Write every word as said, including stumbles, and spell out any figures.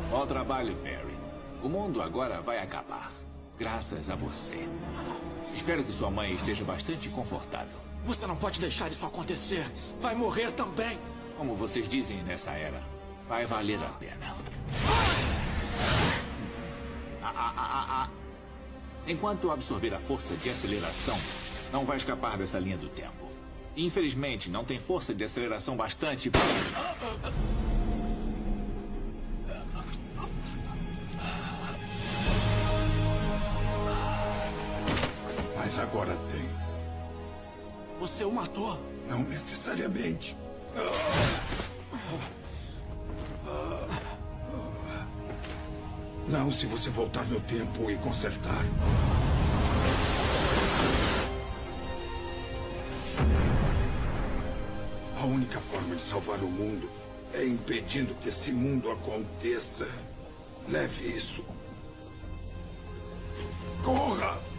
Bom trabalho, Perry. O mundo agora vai acabar. Graças a você. Espero que sua mãe esteja bastante confortável. Você não pode deixar isso acontecer. Vai morrer também. Como vocês dizem nessa era, vai valer a pena. Ah, ah, ah, ah, ah. Enquanto absorver a força de aceleração, não vai escapar dessa linha do tempo. Infelizmente, não tem força de aceleração bastante para... Mas agora tem. Você o matou. Não necessariamente. Não se você voltar no tempo e consertar. A única forma de salvar o mundo é impedindo que esse mundo aconteça. Leve isso. Corra!